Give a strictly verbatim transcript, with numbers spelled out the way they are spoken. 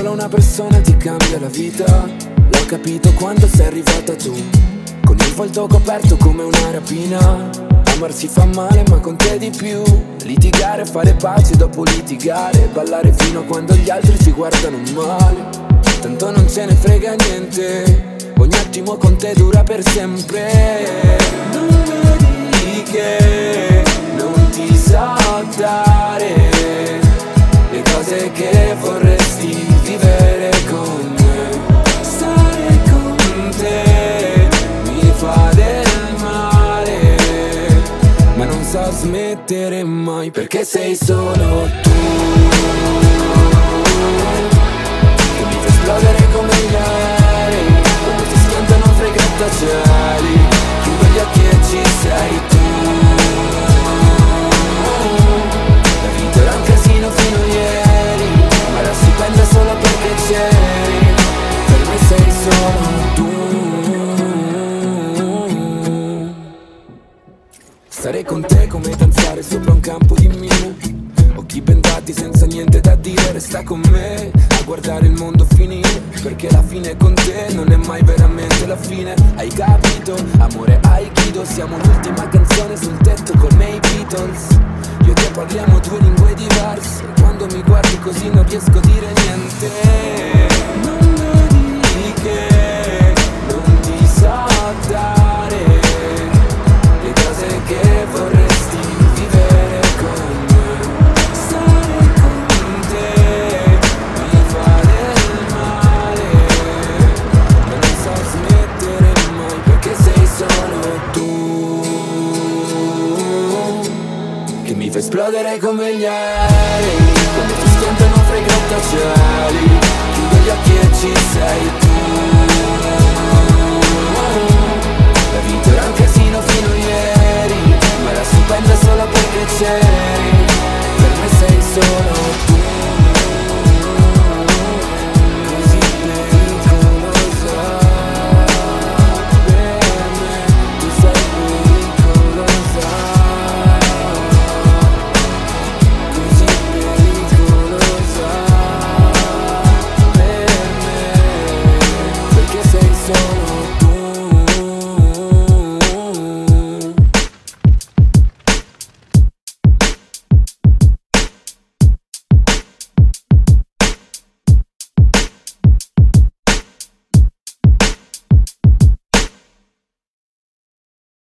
Solo una persona ti cambia la vita, l'ho capito quando sei arrivata tu, con il volto coperto come una rapina. Amarsi fa male ma con te di più, litigare, fare pace dopo litigare, ballare fino a quando gli altri ci guardano male. Tanto non ce ne frega niente, ogni attimo con te dura per sempre. Non vedi che non ti so dare le cose che vorresti vivere con me. Stare con te mi fa del male, ma non so smettere mai, perché sei solo tu che mi fa esplodere come gli aerei quando si schiantano fra i grattacieli. Chiudo gli occhi e ci sei tu. La vita era un casino fino a ieri, ma ora si prende solo perché c'eri. Per me sei solo tu. Stare con te come danzare sopra un campo di mine, occhi bendati senza niente da dire. Resta con me a guardare il mondo finire, perché la fine con te non è mai veramente la fine. Hai capito? Amore aikido, siamo l'ultima canzone sul tetto come i Beatles. Io e te parliamo due lingue diverse, quando mi guardi così non riesco a dire niente. Non vedi che non ti so dare le cose che vorresti vivere con me. Stare con te mi fa del male, ma non so smettere mai, perché sei solo tu che mi fa esplodere come gli aerei quando ti schiantano fra i grattacieli. Chiudo gli occhi e ci sei tu.